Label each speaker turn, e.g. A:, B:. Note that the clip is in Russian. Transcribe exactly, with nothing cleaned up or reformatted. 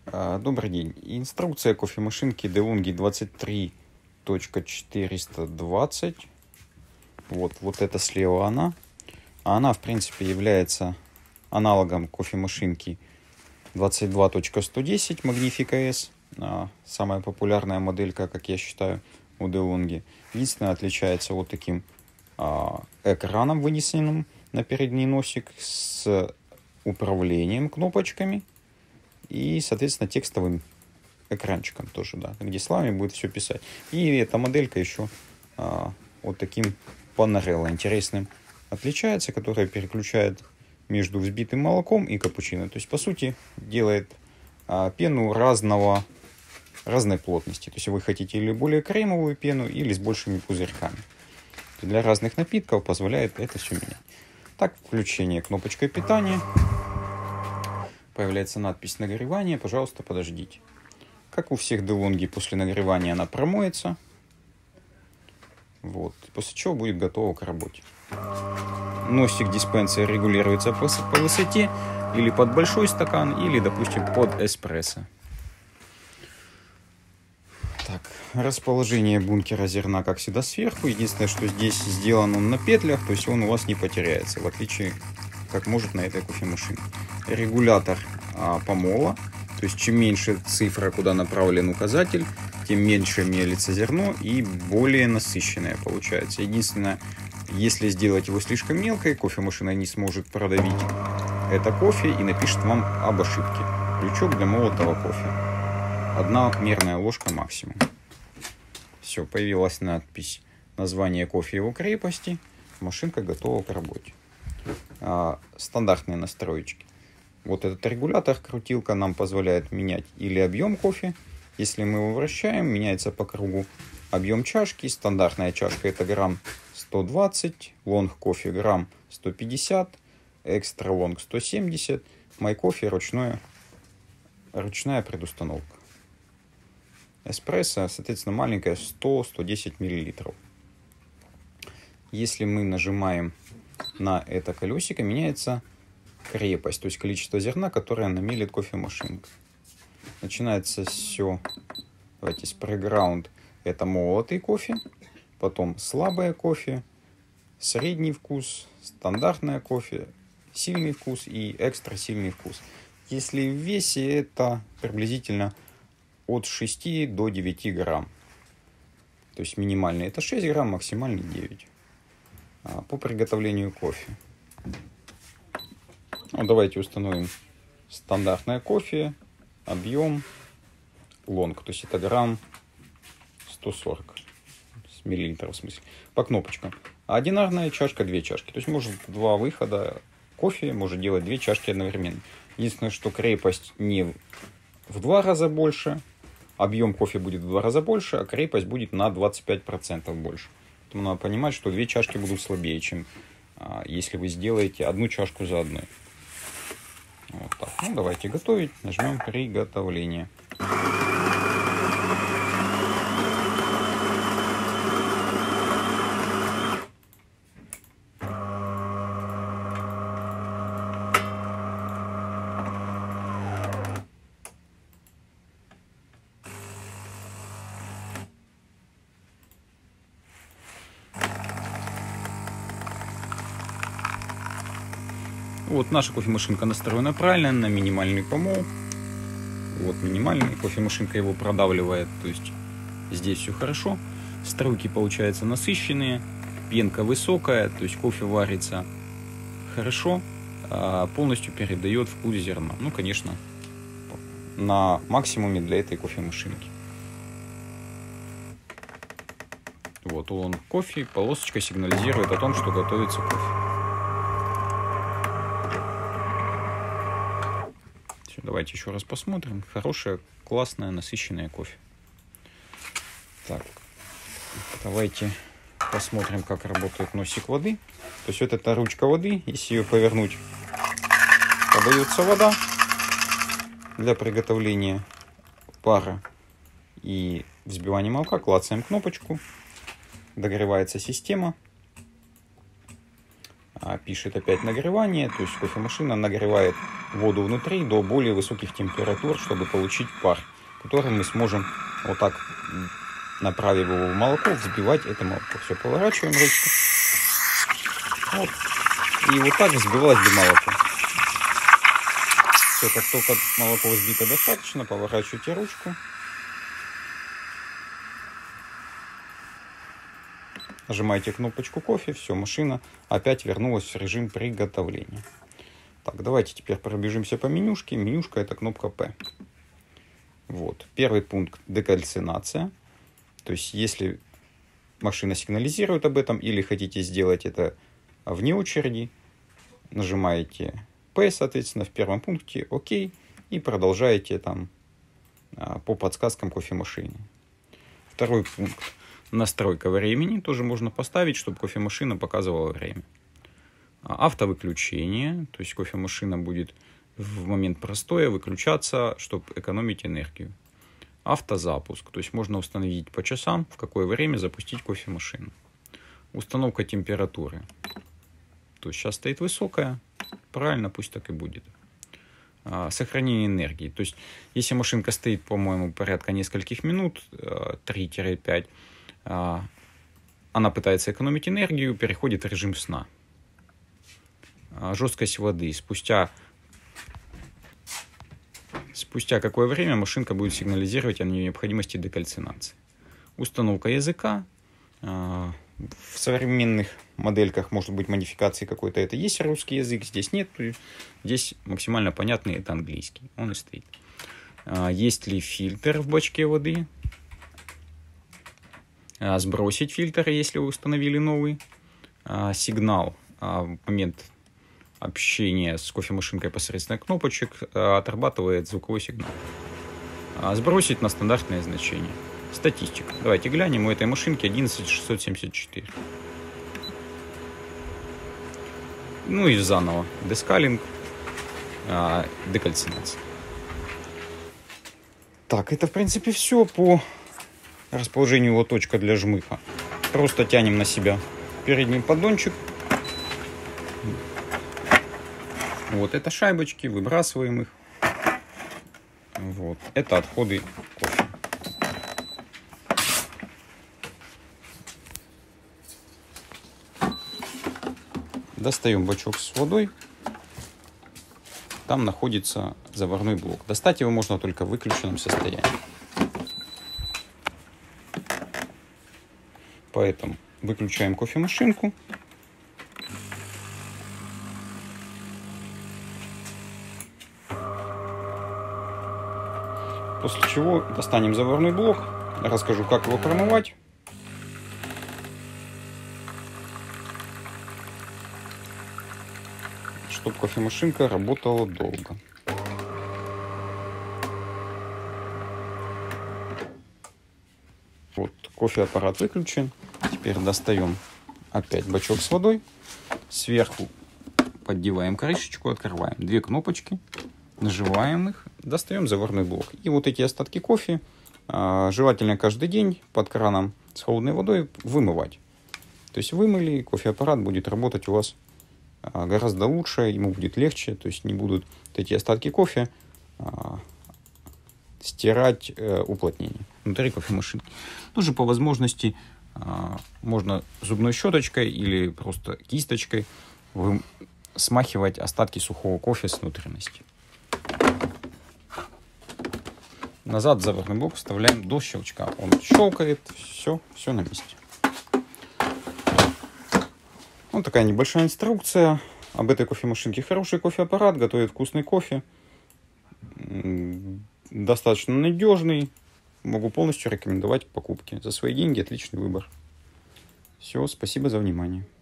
A: Добрый день. Инструкция кофемашинки DeLonghi двадцать три точка четыреста двадцать. Вот, вот это слева она. Она, в принципе, является аналогом кофемашинки двадцать два точка сто десять Magnifica S. Самая популярная моделька, как я считаю, у DeLonghi. Единственное, отличается вот таким а, экраном, вынесенным на передний носик, с управлением кнопочками и, соответственно, текстовым экранчиком тоже, да, где словами будет все писать. И эта моделька еще а, вот таким панорелло интересным отличается, которая переключает между взбитым молоком и капучино. То есть, по сути, делает а, пену разного, разной плотности. То есть, вы хотите или более кремовую пену, или с большими пузырьками. Для разных напитков позволяет это все менять. Так, включение кнопочкой питания. Появляется надпись «Нагревание». Пожалуйста, подождите. Как у всех DeLonghi, после нагревания она промоется. Вот. После чего будет готова к работе. Носик диспенсера регулируется по, по высоте. Или под большой стакан, или, допустим, под эспрессо. Так, расположение бункера зерна, как всегда, сверху. Единственное, что здесь сделан он на петлях, то есть он у вас не потеряется, в отличие, как может на этой кофемашине. Регулятор а, помола, то есть чем меньше цифра, куда направлен указатель, тем меньше мелится зерно и более насыщенное получается. Единственное, если сделать его слишком мелкой, кофемашина не сможет продавить это кофе и напишет вам об ошибке. Крючок для молотого кофе. Одна мерная ложка максимум. Все, появилась надпись, название кофе и его крепости. Машинка готова к работе. А, стандартные настроечки. Вот этот регулятор, крутилка, нам позволяет менять или объем кофе. Если мы его вращаем, меняется по кругу объем чашки. Стандартная чашка это грамм сто двадцать, лонг кофе грамм сто пятьдесят, экстра лонг сто семьдесят, май кофе ручное, ручная предустановка. Эспрессо, соответственно, маленькая сто — сто десять миллилитров. Если мы нажимаем на это колесико, меняется крепость, то есть количество зерна, которое намелит кофемашинка. Начинается все, давайте, с преграунд, это молотый кофе, потом слабое кофе, средний вкус, стандартное кофе, сильный вкус и экстра сильный вкус. Если в весе, это приблизительно от шести до девяти грамм. То есть минимальный это шесть грамм, максимальный девять. А по приготовлению кофе. Ну, давайте установим стандартное кофе, объем, лонг. То есть это грамм сто сорок миллилитров в смысле. По кнопочкам. Одинарная чашка, две чашки. То есть может два выхода кофе, может делать две чашки одновременно. Единственное, что крепость не в два раза больше. Объем кофе будет в два раза больше, а крепость будет на двадцать пять процентов больше. Поэтому надо понимать, что две чашки будут слабее, чем а, если вы сделаете одну чашку за одной. Вот так. Ну, давайте готовить. Нажмем приготовление. Вот наша кофемашинка настроена правильно, на минимальный помол. Вот минимальный, кофемашинка его продавливает, то есть здесь все хорошо. Струйки получаются насыщенные, пенка высокая, то есть кофе варится хорошо, а полностью передает вкус зерна. Ну, конечно, на максимуме для этой кофемашинки. Вот он кофе, полосочка сигнализирует о том, что готовится кофе. Давайте еще раз посмотрим. Хорошее, классное, насыщенное кофе. Так, давайте посмотрим, как работает носик воды. То есть вот эта ручка воды, если ее повернуть, подается вода для приготовления пара и взбивания молока. Клацаем кнопочку, догревается система. пишет опять нагревание, то есть кофемашина нагревает воду внутри до более высоких температур, чтобы получить пар, который мы сможем вот так, направив его в молоко, взбивать это молоко. Все, поворачиваем ручку. Вот. И вот так взбивать до молока. Все, как только молоко взбито достаточно, поворачивайте ручку. Нажимаете кнопочку кофе, все, машина опять вернулась в режим приготовления. Так, давайте теперь пробежимся по менюшке. Менюшка — это кнопка P. Вот. Первый пункт — декальцинация. То есть, если машина сигнализирует об этом или хотите сделать это вне очереди, нажимаете P, соответственно, в первом пункте ОК и продолжаете там по подсказкам кофемашине. Второй пункт — настройка времени. Тоже можно поставить, чтобы кофемашина показывала время. Автовыключение. То есть кофемашина будет в момент простоя выключаться, чтобы экономить энергию. Автозапуск. То есть можно установить по часам, в какое время запустить кофемашину. Установка температуры. То есть сейчас стоит высокая. Правильно, пусть так и будет. Сохранение энергии. То есть если машинка стоит, по-моему, порядка нескольких минут, три-пять, она пытается экономить энергию, переходит в режим сна. Жесткость воды. Спустя, спустя какое время машинка будет сигнализировать о необходимости декальцинации. Установка языка. В современных модельках может быть модификации какой-то. Это есть русский язык, здесь нет. Здесь максимально понятный — это английский. Он и стоит. Есть ли фильтр в бачке воды? Сбросить фильтр, если вы установили новый. Сигнал в момент общения с кофемашинкой посредством кнопочек отрабатывает звуковой сигнал. Сбросить на стандартное значение. Статистика. Давайте глянем. У этой машинки одиннадцать тысяч шестьсот семьдесят четыре. Ну и заново. Дескалинг. Декальцинация. Так, это в принципе все по расположению лоточка для жмыха. Просто тянем на себя передний поддончик. Вот это шайбочки, выбрасываем их. Вот. Это отходы кофе. Достаем бачок с водой. Там находится заварной блок. Достать его можно только в выключенном состоянии. Поэтому выключаем кофемашинку. После чего достанем заварной блок. Расскажу, как его промывать. Чтобы кофемашинка работала долго. Вот, кофеаппарат выключен. Теперь достаем опять бачок с водой. Сверху поддеваем крышечку, открываем две кнопочки, нажимаем их, достаем заварной блок. И вот эти остатки кофе желательно каждый день под краном с холодной водой вымывать. То есть вымыли, кофеаппарат будет работать у вас гораздо лучше, ему будет легче, то есть не будут вот эти остатки кофе а, стирать а, уплотнение внутри кофемашинки. Тоже по возможности а, можно зубной щеточкой или просто кисточкой вы, смахивать остатки сухого кофе с внутренности. Назад заварной блок вставляем до щелчка. Он щелкает, все, все на месте. Вот такая небольшая инструкция об этой кофемашинке. Хороший кофеаппарат, готовит вкусный кофе. Достаточно надежный. Могу полностью рекомендовать к покупке. За свои деньги отличный выбор. Все, спасибо за внимание.